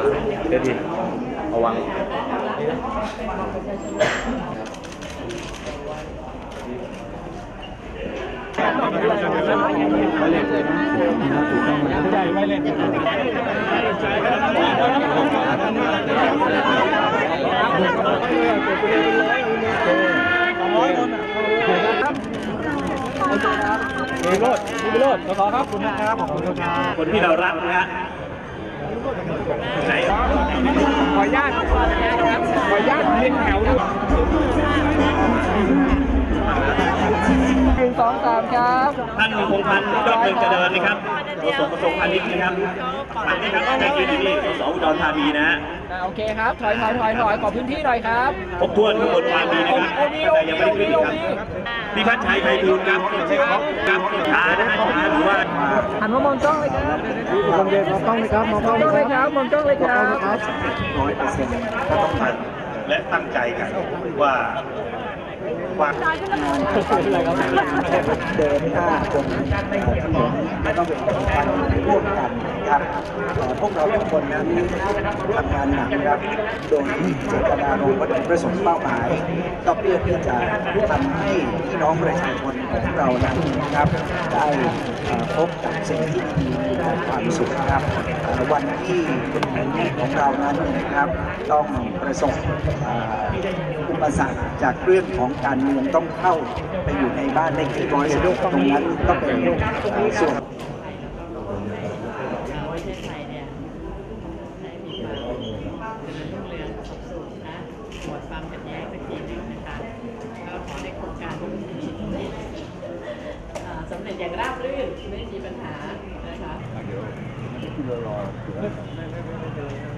เดี๋ยวดิระวังไม่เล่นเลยนะไม่ได้ไม่เล่นมีโรดขอครับคุณนะครับขอบคุณครับคนที่เรารักนะฮะไหนขออนุญาตเรียนแถวด้วย1 2 3ครับท่านพงษ์พันธ์ยอดเมืองเจริญนะครับโฆษกกระทรวงพาณิชย์นะครับมาที่ครับใจยืนที่สสอุดรธานีนะฮะโอเคครับถอยขอพื้นที่หน่อยครับครบถ้วนทุกคนความดีนะครับแต่ยังไม่ได้ขึ้นครับพี่พัชชัยไพบูลย์ครับช้านะฮะช้าหรือว่าหันมามองกล้องเลยครับมองกล้องเลยครับมองกล้องเลยครับ100%ก็ต้องทำและตั้งใจกันว่าเดินหน้าจนไม่ต้องเป็นการร่วมกันครับพวกเราทุกคนนั้นทำงานหนักครับโดยเจตนารมณ์วัตถุประสงค์เป้าหมายก็เพื่อที่จะทำให้พี่น้องประชาชนของเรานั้นครับได้พบกับสิ่งที่ดีและความสุขครับวันที่เป็นแผ่นดินของเรานั้นนะครับต้องประสบอุปสรรคจากเรื่องของการเมืองต้องเข้าไปอยู่ในบ้านเลขที่116ตรงนั้นก็เป็นส่วนความขัดแย้งสักทีนึงนะคะก็ขอให้โครงการสำเร็จอย่างราบรื่นไม่มีปัญหานะคะ